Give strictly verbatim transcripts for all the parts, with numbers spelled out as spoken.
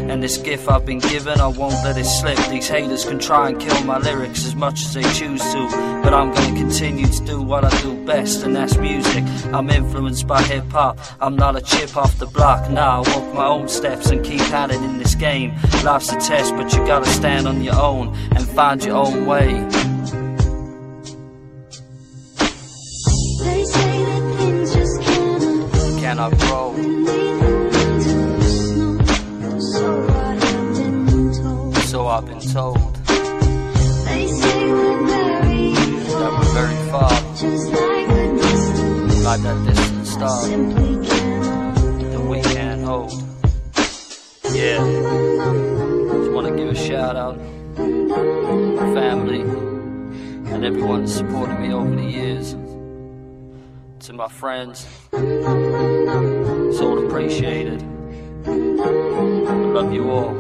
And this gift I've been given, I won't let it slip. These haters can try and kill my lyrics as much as they choose to, but I'm gonna continue to do what I do best, and that's music. I'm influenced by hip-hop, I'm not a chip off the block. Nah, I walk my own steps and keep at it in this game. Life's a test, but you gotta stand on your own and find your own way. They say that things just cannot, cannot grow. So I've been told. They say we're very far, that we're very far, just like a distance, like that distant star simply cannot, that we can't hold. Yeah, just want to give a shout out to my family and everyone that's supported me over the years. To my friends, it's all appreciated. I love you all.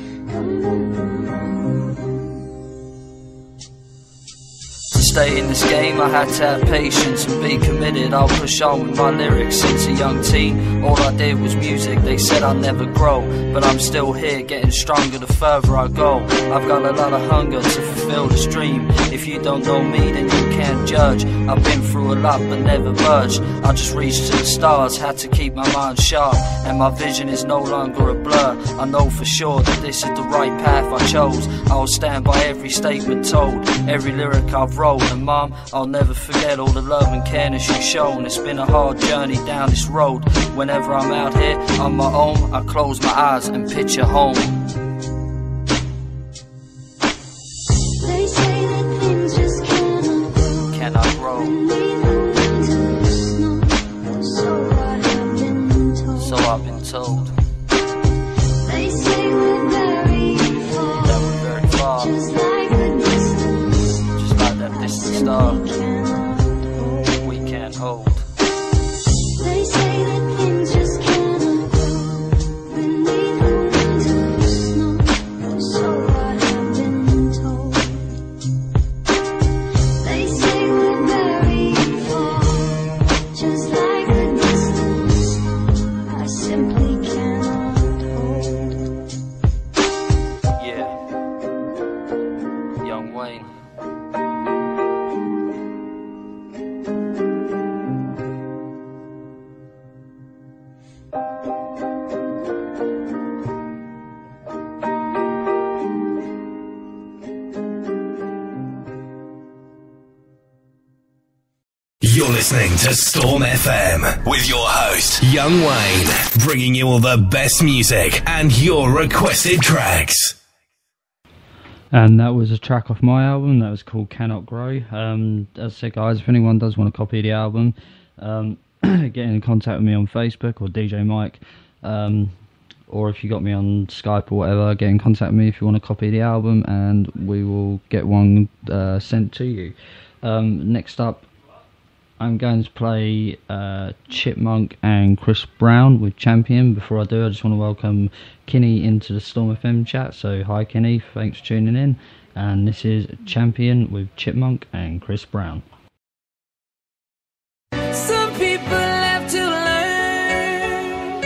To stay in this game, I had to have patience and be committed. I'll push on with my lyrics since a young teen. All I did was music, they said I'd never grow, but I'm still here, getting stronger the further I go. I've got a lot of hunger to fulfill this dream. If you don't know me, then you can't judge. I've been through a lot but never budged. I just reached to the stars, had to keep my mind sharp, and my vision is no longer a blur. I know for sure that this is the right path I chose. I'll stand by every statement told, every lyric I've wrote. And mom, I'll never forget all the love and care that you've shown. It's been a hard journey down this road. Whenever I'm out here on my own, I close my eyes and picture home. they say that things just cannot, cannot grow. So what I've been told. So I've been told. They say we're very far, that we're very far, just like a distance, just like that distant star we cannot hold. we can't hold. They say that things just cannot grow beneath the winter's snow. So what I've been told. They say we're very far, just like a distance I simply cannot hold. Yeah, Young Wayne. You're listening to Storm F M with your host, Young Wayne, bringing you all the best music and your requested tracks. And that was a track off my album that was called Cannot Grow. Um, as I said, guys, if anyone does want to copy the album, um, get in contact with me on Facebook or D J Mike, um, or if you got me on Skype or whatever, get in contact with me if you want to copy the album, and we will get one uh, sent to you. Um, next up, I'm going to play uh, Chipmunk and Chris Brown with Champion. Before I do, I just want to welcome Kinney into the Storm F M chat. So hi Kinney, thanks for tuning in. And this is Champion with Chipmunk and Chris Brown. Some people have to learn,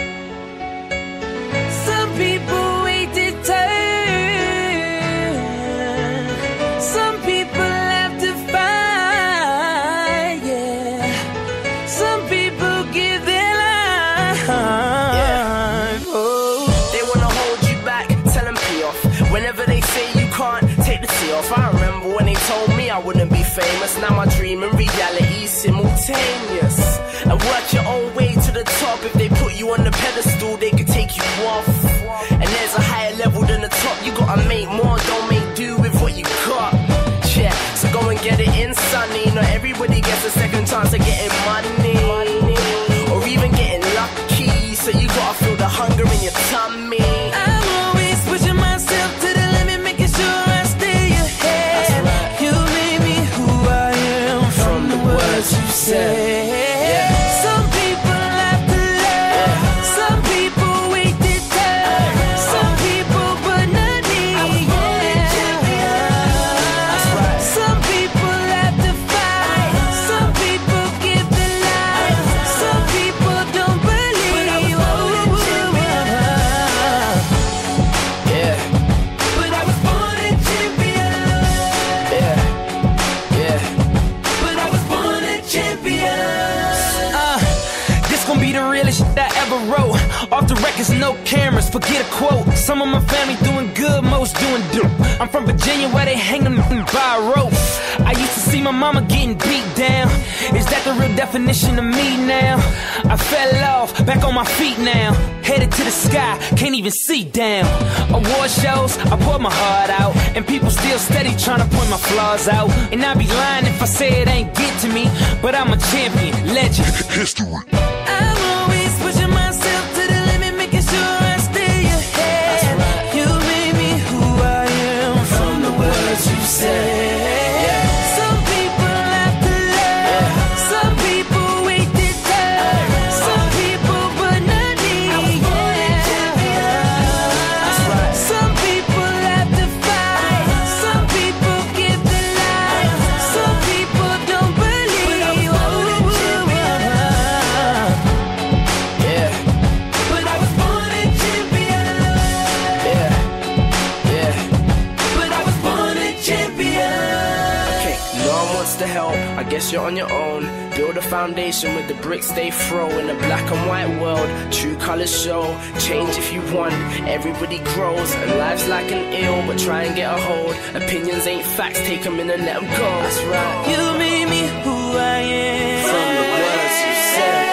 some people wait to turn, some people have to fight, yeah, some people give their life, yeah. Oh. They wanna hold you back, tell them pee off. Whenever they say you can't, take the C off. I remember when they told me I wouldn't be famous. Now my dream and reality simultaneous. And work your own way to the top. If they put you on the pedestal, they could take you off. And there's a higher level than the top. You gotta make more, don't make do with what you got. Yeah, so go and get it in, sonny. Not everybody gets a second chance of getting money, or even getting lucky. So you gotta feel the hunger in your tummy. I'm always pushing myself to the limit, making sure I stay ahead. Right. You made me who I am from the words you said. Some people have to learn, some people wait to turn, some people put nothing. That's right. Some people have to fight, some people give the records, no cameras, forget a quote. Some of my family doing good, most doing dope. I'm from Virginia where they hang them by a rope. I used to see my mama getting beat down. Is that the real definition of me now? I fell off, back on my feet now. Headed to the sky, can't even see down. Award shows, I pour my heart out, and people still steady trying to point my flaws out. And I'd be lying if I say it ain't get to me, but I'm a champion, legend, history. I'm always pushing myself to the limit, making sure I stay ahead. Right. You made me who I am from the words you said. I guess you're on your own. Build a foundation with the bricks they throw. In a black and white world, true colors show. Change if you want, everybody grows. And life's like an ill, but try and get a hold. Opinions ain't facts, take them in and let them go. That's right. You made me who I am from the words you said.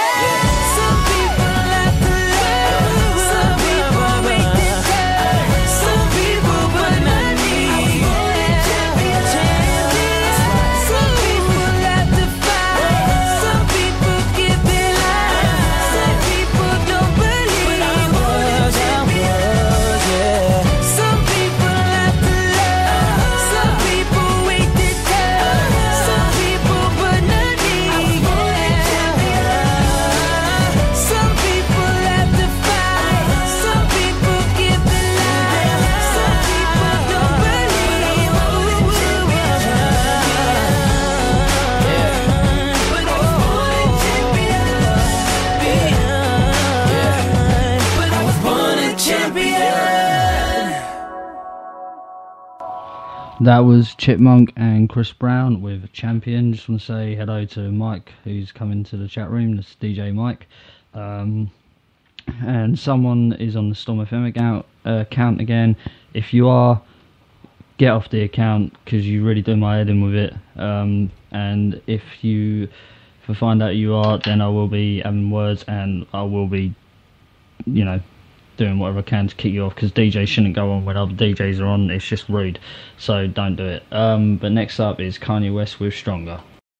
That was Chipmunk and Chris Brown with Champion. Just want to say hello to Mike, who's come into the chat room. That's D J Mike. Um, and someone is on the Storm F M account, uh, account again. If you are, get off the account, because you really do my head in with it. Um, and if you if I find out you are, then I will be having words, and I will be, you know, doing whatever I can to kick you off, because D Js shouldn't go on when other D Js are on. It's just rude, so don't do it. Um, but next up is Kanye West with Stronger.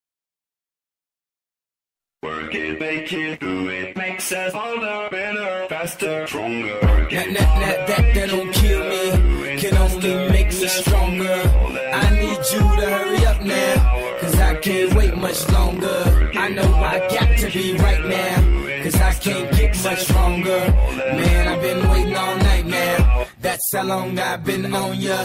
Work it, make it, do it, makes us harder, better, faster, stronger. That, that, that, that, that don't kill me, can only make me stronger. I need you to hurry up now, cause I can't wait much longer. I know I got to be right now, cause I can't get much stronger. Man, I've been waiting all night now, that's how long I've been on ya.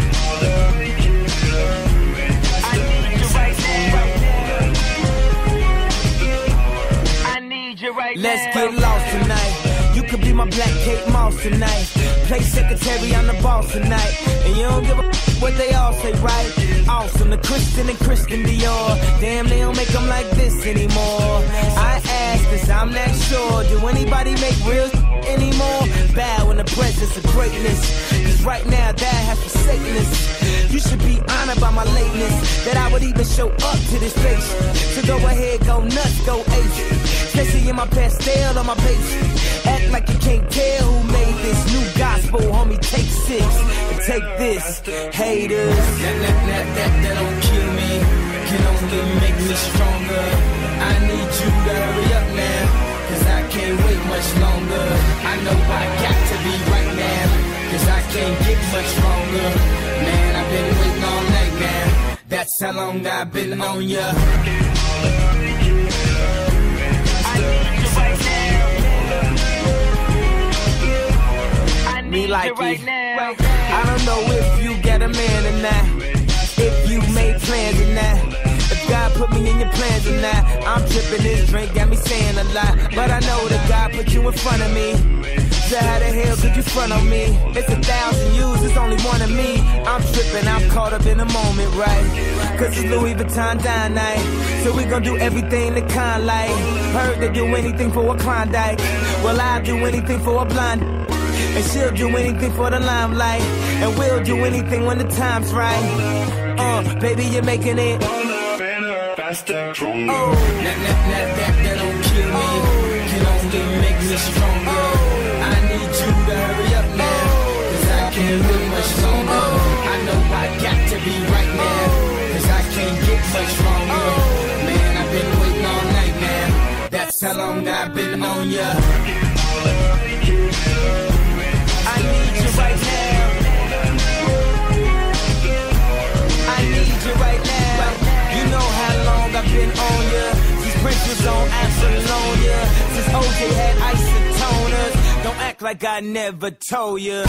Let's get lost tonight. You could be my black Kate Moss tonight. Play secretary, I'm the boss tonight. And you don't give a f what they all say, right? Awesome, the Christian and Christian Dior. Damn, they don't make them like this anymore. I ask, cause I'm not sure. Do anybody make real anymore? Bow in the presence of greatness, cause right now that has forsaken us. You should be honored by my lateness, that I would even show up to this place. So go ahead, go nuts, go ape. Especially in my pastel on my page. Act like you can't tell who made this new gospel, homie. Take six and take this, haters. That, that, that, that, that don't kill me, can only make me stronger. I need you to hurry up now, cause I can't wait much longer. I know I got to be right now, cause I can't get much stronger. Man, I've been waiting all night now, that's how long I've been on ya. Me like right now. I don't know if you got a man or not, if you made plans or not, if God put me in your plans or not. I'm tripping, this drink got me saying a lot, but I know that God put you in front of me. So how the hell could you front on me? It's a thousand yous, it's only one of me. I'm tripping, I'm caught up in the moment, right? Cause it's Louis Vuitton dine night. So we gon' do everything the kind like. Heard they do anything for a Klondike. Well, I'll do anything for a blonde. And she'll do anything for the limelight. And we'll do anything when the time's right. Uh, baby, you're making it faster, stronger. Oh, That, that, that, that, that don't kill me, can only make me stronger. I need you to hurry up now, cause I can't wait much longer. I know I got to be right now, cause I can't get much stronger. Man, I've been waiting all night now, that's how long I've been on ya. I need you right now. I need you right now. You know how long I've been on ya. Since Prince was on Apollonia. Since O J had isotoners. Don't act like I never told ya.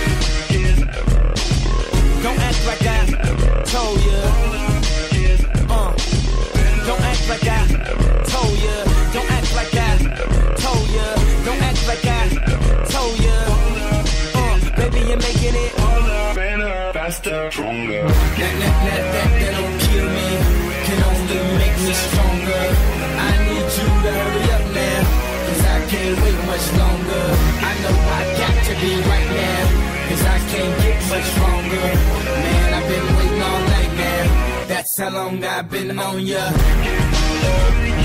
Don't act like I told ya. Uh. Don't act like I told ya. Don't act like I told ya. Don't act like I told ya. Uh. Baby, you're making it better, faster, stronger. That, that, that, that, that don't kill me, can only make me stronger. I need you to hurry up now, cause I can't wait much longer. I know I got to be right now, cause I can't get much stronger. Man, I've been waiting all night now, that's how long I've been on ya. I need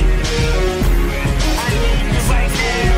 you right now.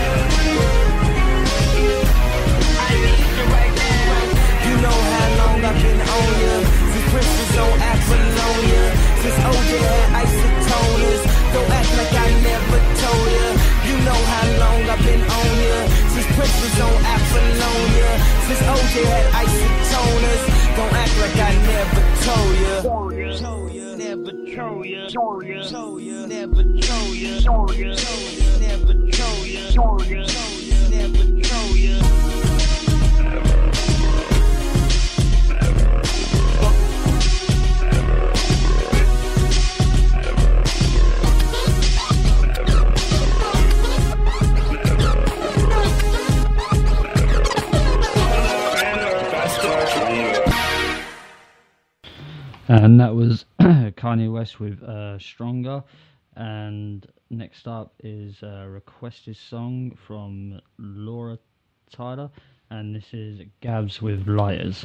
I need you right now. You know how long I've been on ya. Since Prince was on Apollonia. Since O J had isotoners. Don't act like I never told ya. You know how long I've been on ya. Since Prince was on Apollonia. Since O J had isotoners. Don't act like I never told ya. Told ya, never told ya. Told ya, told ya, never told ya. Told ya, never told ya. Told ya, never told ya. And that was Kanye West with uh, Stronger. And next up is a requested song from Laura Tyler. And this is Gabs with Lighters.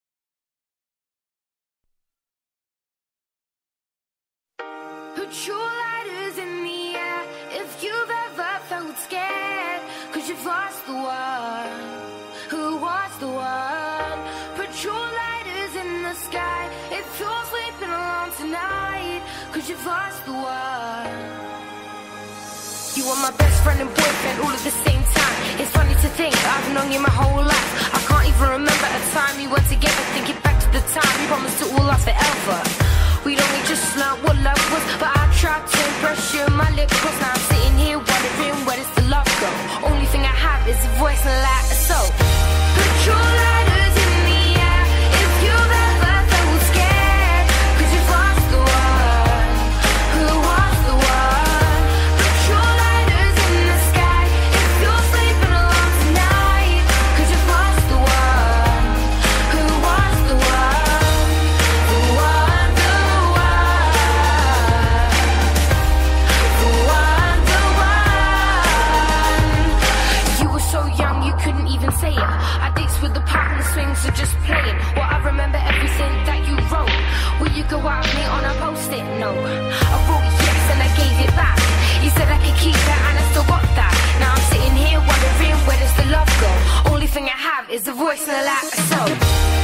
Put your lighters in the air if you've ever felt scared, cause you've lost the one who was the one. Put your lighters in the sky if you're sleeping alone tonight, cause you've lost the one. You are my best friend and boyfriend all at the same time. It's funny to think I've known you my whole life. I can't even remember a time we were together. Thinking back to the time we promised to all last forever. We'd only just learned what love was, but I tried to impress you. My lip was now I'm sitting here wondering where does the love go. Only thing I have is a voice and a light. So put your lighters in the air if you've ever felt scared, cause you've lost the one who was the one. Put your lighters in the sky if you're sleeping alone tonight, cause you've lost the one who was the one. The one, the one, the one, the one. You were so young you couldn't even say it. Our dates with the park and the swings are just playing. Well, I remember everything that you wrote. Will you go out with me on a post-it note? I wrote yes and I gave it back. You said I could keep that and I still got that. Now I'm sitting here wondering where does the love go. Only thing I have is a voice and a light. So